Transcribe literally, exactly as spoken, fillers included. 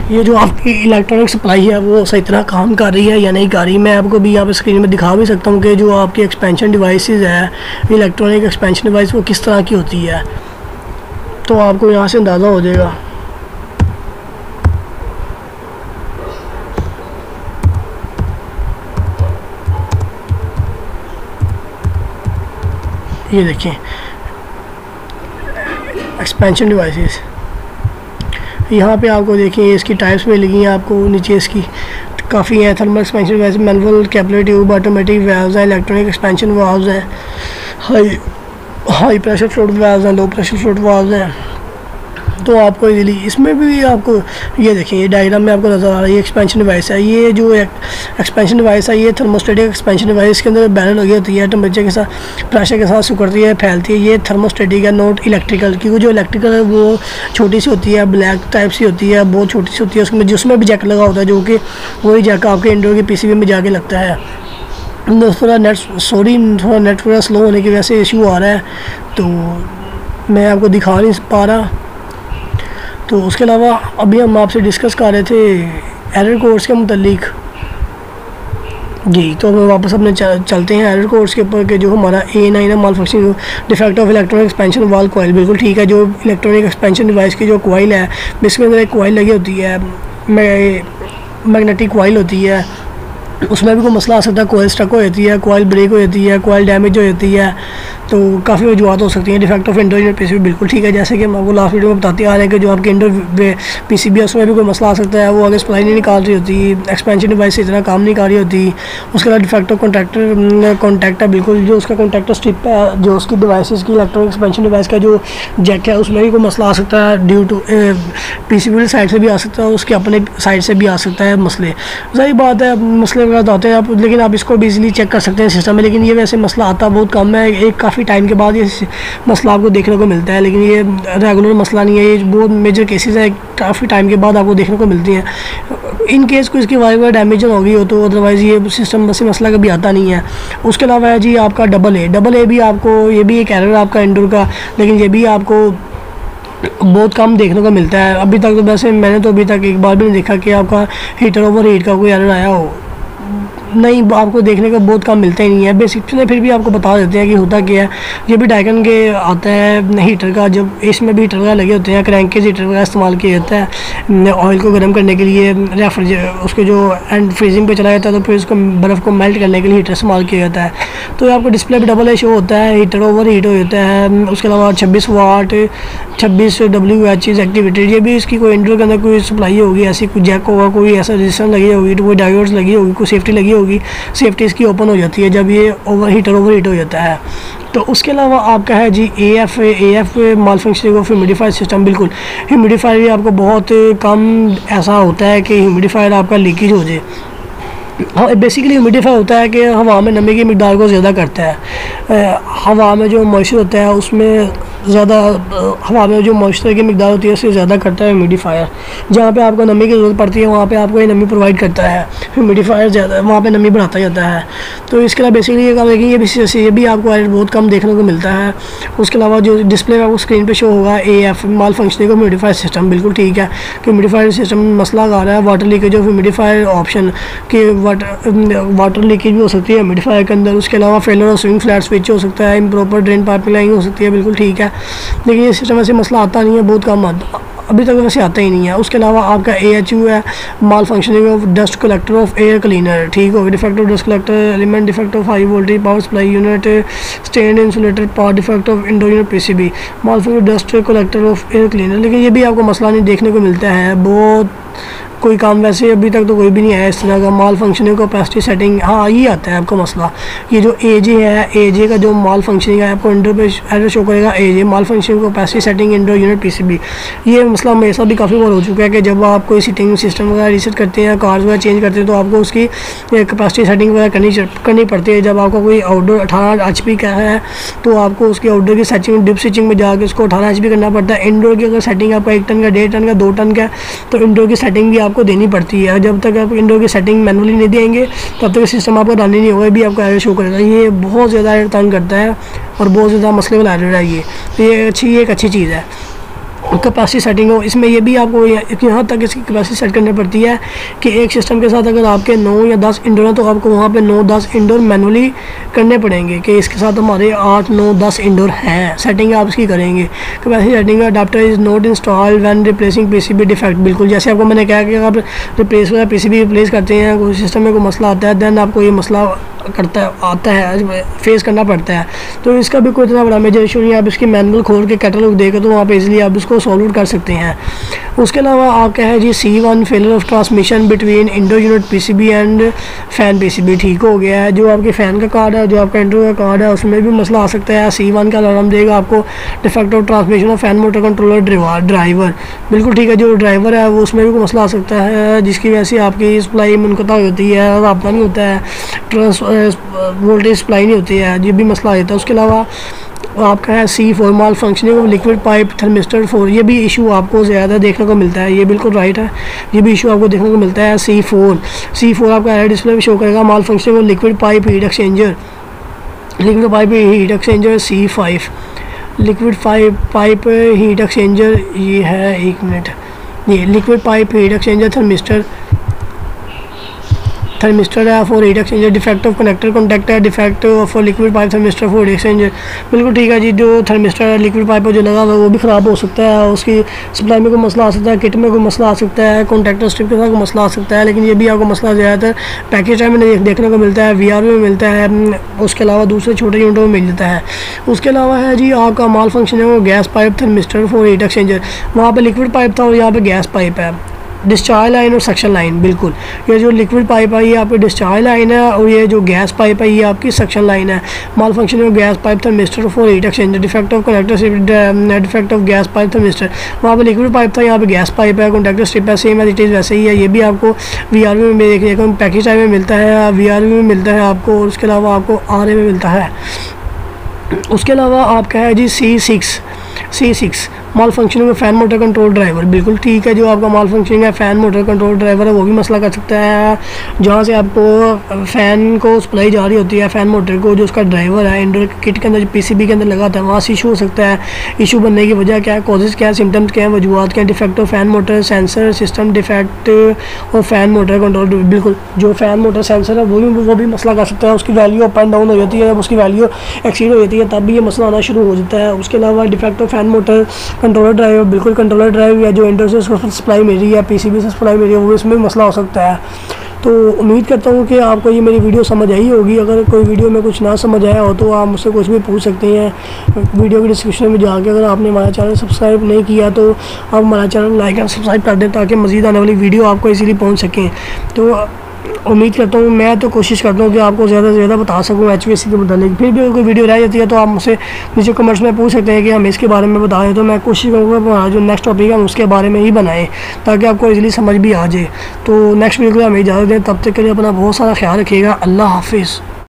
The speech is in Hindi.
ये जो आपकी इलेक्ट्रॉनिक सप्लाई है वो सही तरह काम कर रही है या नहीं कर रही। मैं आपको भी यहाँ पे स्क्रीन में दिखा भी सकता हूँ कि जो आपकी एक्सपेंशन डिवाइसेस है, इलेक्ट्रॉनिक एक्सपेंशन डिवाइस वो किस तरह की होती है, तो आपको यहाँ से अंदाज़ा हो जाएगा। ये देखिए एक्सपेंशन डिवाइसेस, यहाँ पे आपको देखिए इसकी टाइप्स में लगी हैं आपको नीचे इसकी काफ़ी है। Thermal expansion device, manual, capillary tube, automatic valves हैं, इलेक्ट्रॉनिक एक्सपेंशन वाल्व्स हैं, high high pressure fluid valves हैं, लो प्रेशर फ्लूइड वाल्व्स हैं। तो आपको इजीली इसमें भी आपको ये देखें, ये डायग्राम में आपको नज़र आ रहा है, ये एक्सपेंशन डिवाइस है। ये जो एक्सपेंशन डिवाइस है ये थर्मोस्टेटिक एक्सपेंशन डिवाइस, के अंदर बैरल लगी होती है, टेम्परेचर के साथ प्रेशर के साथ सिकुड़ती है, फैलती है। ये थर्मोस्टेटिक है, नॉट इलेक्ट्रिकल, क्योंकि जो इलेक्ट्रिकल है वो छोटी सी होती है, ब्लैक टाइप सी होती है, बहुत छोटी सी होती है। उसमें जिसमें भी जैक लगा होता है, जो कि वही जैक आपके इंडोर के पीसीबी में जाके लगता है। थोड़ा नेट सॉरी थोड़ा नेट थोड़ा स्लो होने की वजह से इशू आ रहा है, तो मैं आपको दिखा नहीं पा रहा। तो उसके अलावा अभी हम आपसे डिस्कस कर रहे थे एरर कोड्स के मुतालिक जी। तो हम वापस अपने चलते हैं एरर कोड्स के ऊपर, कि जो हमारा ए नाइन है, malfunctioning defect of electronic expansion valve coil, बिल्कुल ठीक है। जो इलेक्ट्रॉनिक एक्सपेंशन डिवाइस की जो कॉइल है, इसके अंदर एक कॉइल लगी होती है, मैग्नेटिक कॉइल होती है, उसमें भी कोई मसला आ सकता है। कॉइल स्टक हो जाती है, कॉइल ब्रेक हो जाती है, कॉइल डैमेज हो जाती है, तो काफ़ी वजूहत हो सकती हैं। Defect of indoor unit PCB, बिल्कुल ठीक है। जैसे कि हम आपको लास्ट वीडियो में बताते आ रहे हैं कि जो आपके इंडोर पीसीबी है उसमें भी कोई मसला आ सकता है, वो आगे सप्लाई नहीं निकाल रही होती, एक्सपेंशन डिवाइस से इतना काम नहीं कर रही होती। उसके अलावा डिफेक्ट ऑफ कॉन्टैक्टर कॉन्टैक्ट है, बिल्कुल जो उसका कॉन्टैक्टर स्ट्रिप है, जो उसकी डिवाइसेस की इलेक्ट्रॉनिक एक्सपेंशन डिवाइस का जो जैक है, उसमें भी कोई मसला आ सकता है। ड्यू टू पीसीबी साइड से भी आ सकता है, उसके अपने साइड से भी आ सकता है मसले। सही बात है, मसले वगैरह आते हैं आप, लेकिन आप इसको भी इजीली चेक कर सकते हैं सिस्टम में। लेकिन ये वैसे मसला आता बहुत कम है, एक काफ़ी टाइम के बाद ये मसला आपको देखने को मिलता है, लेकिन ये रेगुलर मसला नहीं है। ये बहुत मेजर केसेस हैं, काफ़ी टाइम के बाद आपको देखने को मिलती हैं। इन केस को इसकी वायर वायर डैमेज हो गई हो तो अदरवाइज़ ये सिस्टम बस मसला कभी आता नहीं है। उसके अलावा है जी आपका डबल ए डबल ए भी आपको, ये भी एक एरर आपका इंडोर का, लेकिन ये भी आपको बहुत कम देखने को मिलता है। अभी तक तो वैसे मैंने तो अभी तक एक बार भी नहीं देखा कि आपका हीटर ओवर हीट का कोई एरर आया हो, नहीं, आपको देखने का बहुत कम मिलता ही नहीं है। बेसिक से फिर भी आपको बता देते हैं कि होता क्या है। ये भी डाइकन के आता है हीटर का, जब इसमें भी हीटर का लगे होते हैं, क्रैंक के हीटर का इस्तेमाल किया जाता है ऑयल को गर्म करने के लिए, रेफ्रिजरेटर उसके जो एंड फ्रीजिंग पे चला जाता है, तो फिर उसको बर्फ़ को मेल्ट करने के लिए हीटर इस्तेमाल किया जाता है। तो आपको डिस्प्ले पर डबल ए शो होता है, हीटर ओवर हीट हो जाता है। उसके अलावा छब्बीस वाट छब्बीस डब्ल्यू एच इज़ एक्टिवेटेड, ये भी इसकी कोई इंडोर के अंदर कोई सप्लाई होगी, ऐसी कोई जैक होगा, कोई ऐसा रजिस्टेंस लगी होगी, तो कोई डायोड्स लगी होगी, कोई सेफ्टी लगी होगी, सेफ्टी इसकी ओपन हो जाती है जब ये ओवर हीटर ओवर हीट हो जाता है। तो उसके अलावा आपका है जी A F A F malfunctioning of humidifier system. बिल्कुल ह्यूमिडिफायर भी आपको बहुत कम ऐसा होता है कि ह्यूमिडिफायर आपका लीकेज हो जाए। हाँ, बेसिकली ह्यूमिडिफायर होता है कि हवा में नमी की मिकदार को ज़्यादा करता है। हवा में जो मॉइस्चर होता है उसमें ज़्यादा, हवा में जो मॉइस्चर की मिकदार होती है उससे ज़्यादा करता है ह्यूमिडिफायर। जहाँ पे आपको नमी की ज़रूरत पड़ती है वहाँ पे आपको ये नमी प्रोवाइड करता है ह्यूमिडिफायर, ज़्यादा वहाँ पे नमी बढ़ाता जाता है। तो इसके अलावा बेसिकली ये काम है कि ये भी ये भी आपको एरर बहुत कम देखने को मिलता है। उसके अलावा जो डिस्प्ले में आपको स्क्रीन पे शो होगा A F malfunctioning of humidifier system, बिल्कुल ठीक है कि ह्यूमिडिफायर सिस्टम में मसला आ रहा है। Water leakage of humidifier option के वाटर वाटर लीकेज भी हो सकती है ह्यूमिडिफायर के अंदर। उसके अलावा फेलर और स्विंग फ्लैट स्विच हो सकता है, इम्प्रॉपर ड्रेन पाइपिंग लाइन हो सकती है, बिल्कुल ठीक है। लेकिन ये सिस्टम ऐसे मसला आता नहीं है, बहुत कम आता, अभी तक वैसे आता ही नहीं है। उसके अलावा आपका ए एच यू है malfunctioning of dust collector of air cleaner, ठीक हो गया। Defect of dust collector element, defect of high voltage power supply unit, stand insulator power, defect of indoor unit PCB, malfunction dust collector of air cleaner. लेकिन ये भी आपको मसला नहीं देखने को मिलता है, बहुत कोई काम वैसे अभी तक तो कोई भी नहीं आया इस तरह का। माल फंक्शनिंग कैपेसिटी सेटिंग, हाँ ये आता है आपको मसला। ये जो ए जे है, ए जे का जो माल फंक्शनिंग है आपको इंडोर पे एरर शो करेगा, A J malfunctioning capacity setting indoor unit PCB. ये मसला मेरे साथ भी काफ़ी बार हो चुका है कि जब आप कोई सीटिंग सिस्टम वगैरह रीसेट करते हैं, कार्स वगैरह चेंज करते हैं, तो आपको उसकी कैपेसिटी सेटिंग वगैरह करनी करनी पड़ती है। जब आपका कोई आउटडोर अठारह एच पी का है तो आपको उसकी आउटडोर की सेटिंग डिप स्विचिंग में जाकर उसको अठारह एच पी करना पड़ता है। इंडोर की अगर सेटिंग आपका एक टन का, डेढ़ टन का, दो टन का, तो इंडोर की सेटिंग भी आपको देनी पड़ती है। जब तक आप इंडोर की सेटिंग मैनुअली नहीं देंगे तब तक सिस्टम आपका रन नहीं होगा, भी आपका एरर शो करेगा। ये बहुत ज़्यादा एरर तंग करता है और बहुत ज़्यादा मसले वाला एरर है ये। तो ये अच्छी एक अच्छी चीज़ है। कैपेसिटी सेटिंग हो, इसमें ये भी आपको यहाँ तक इसकी कैपेसिटी सेट करनी पड़ती है कि एक सिस्टम के साथ अगर आपके नौ या दस इंडोर हैं तो आपको वहाँ पे नौ दस इंडोर मैनुअली करने पड़ेंगे कि इसके साथ हमारे आठ नौ दस इंडोर हैं। सेटिंग आप इसकी करेंगे। Capacity setting adapter is not installed when replacing PCB defect. बिल्कुल जैसे आपको मैंने कहा कि आप रिप्लेस पीसीबी रिप्लेस करते हैं, कोई सिस्टम में कोई मसला आता है, दैन आपको ये मसला करता है आता है फेस करना पड़ता है। तो इसका भी कोई इतना बड़ा मेजर इशू नहीं है। आप इसकी मैनुअल खोल के कैटलॉग देकर तो वहाँ पे इजीली आप इसको सॉल्व आउट कर सकते हैं। उसके अलावा आपका है जी C one failure of transmission between indoor unit PCB and fan PCB ठीक हो गया है। जो आपके फ़ैन का कार्ड है, जो आपका इंडोर का कार्ड है, उसमें भी मसला आ सकता है। सी वन का अलार्म देगा आपको defect of transmission of fan motor controller driver. बिल्कुल ठीक है, जो ड्राइवर है वो उसमें भी कोई मसला आ सकता है जिसकी वजह से आपकी सप्लाई मुनक़ता होती है, रब्ता नहीं होता है, ट्रांस वोल्टेज सप्लाई नहीं होती है, ये भी मसला आ जाता है। उसके अलावा आपका है C four malfunctioning of liquid pipe thermistor four, ये भी इशू आपको ज़्यादा देखने को मिलता है। ये बिल्कुल राइट है, ये भी इशू आपको देखने को मिलता है। सी फोर सी फोर आपका है डिस्प्ले में शो करेगा malfunctioning of liquid pipe heat exchanger liquid pipe heat exchanger C five liquid pipe pipe heat exchanger ये है, एक मिनट, ये liquid pipe heat exchanger thermistor thermistor है for heat exchanger. Defect of connector contact है, defect of liquid pipe thermistor for heat exchanger. बिल्कुल ठीक है जी, जो थर्मिस्टर है लिक्विड पाइप जो लगा हुआ है वो भी ख़राब हो सकता है, उसकी सप्लाई में कोई मसला आ सकता है, किट में कोई मसला आ सकता है, कॉन्टैक्टर स्ट्रिप के साथ कोई मसला आ सकता है। लेकिन ये भी आपको मसला ज़्यादातर पैकेज टाइम में देखने को मिलता है, वी आर में मिलता है, उसके अलावा दूसरे छोटे यूनिटों में मिल जाता है। उसके अलावा है जी आपका माल फंक्शन है वो gas pipe thermistor for heat exchanger. वहाँ पर लिक्विड पाइप था और यहाँ पर गैस पाइप है। डिस्चार्ज लाइन और सक्शन लाइन, बिल्कुल ये जो लिक्विड पाइप है ये आपकी डिस्चार्ज लाइन है और ये जो गैस पाइप है ये आपकी सक्शन लाइन है। Malfunction of gas pipe thermistor for heat exchanger. Defect of connector defect of gas pipe thermistor. वहाँ पे लिक्विड पाइप था, यहाँ पे गैस पाइप है, कॉन्टैक्टर स्ट्रिप है, सेम एज इट इज़ वैसे ही है। ये भी आपको वी आर में देखिए पैकेज टाइम में मिलता है, वी आर में मिलता है आपको, और उसके अलावा आपको आर ए में मिलता है। उसके अलावा आपका है जी C six C six malfunctioning में फ़ैन मोटर कंट्रोल ड्राइवर। बिल्कुल ठीक है, जो आपका माल फंक्शनिंग है फ़ैन मोटर कंट्रोल ड्राइवर है वो भी मसला कर सकता है। जहाँ से आपको फ़ैन को सप्लाई जा रही होती है फ़ैन मोटर को, जो उसका ड्राइवर है इंडोर किट के अंदर जो पीसीबी के अंदर लगा था वहाँ से इशू हो सकता है। इशू बनने की वजह क्या है, कॉजेज़ क्या है, सिम्टम्स क्या है, वजूहत क्या है। Defect of fan motor sensor system, defect of fan motor control. बिल्कुल जो फ़ैन मोटर सेंसर है वो भी वो भी मसला कर सकता है, उसकी वैल्यू अप एंड डाउन हो जाती है, जब उसकी वैल्यू एक्सीड हो जाती है तब भी ये मसला आना शुरू हो जाता है। उसके अलावा defect of fan motor controller driver, बिल्कुल कंट्रोलर ड्राइव या जो इंडोर से सप्लाई मिल रही है, पीसीबी से सप्लाई मिल रही है, वो इसमें मसला हो सकता है। तो उम्मीद करता हूँ कि आपको ये मेरी वीडियो समझ आई होगी। अगर कोई वीडियो में कुछ ना समझ आया हो तो आप मुझसे कुछ भी पूछ सकते हैं वीडियो के डिस्क्रिप्शन में जाके। अगर आपने हमारा चैनल सब्सक्राइब नहीं किया तो आप हमारा चैनल लाइक एंड सब्सक्राइब कर दें ताकि मज़ीद आने वाली वीडियो आपको इजीली पहुँच सकें। तो उम्मीद करता हूँ, मैं तो कोशिश करता हूँ कि आपको ज़्यादा से ज़्यादा बता सकूँ एच वी सी के मुताबिक। फिर भी अगर कोई वीडियो रह जाती है तो आप मुझसे नीचे कमेंट्स में पूछ सकते हैं कि हम इसके बारे में बताएं, तो मैं कोशिश करूँगा जो नेक्स्ट टॉपिक है हम उसके बारे में ही बनाएं ताकि आपको इजीली समझ भी आ जाए। तो नेक्स्ट वीडियो को हमें इजाज़त दें, तब तक के लिए अपना बहुत सारा ख्याल रखिएगा। अल्लाह हाफिज़।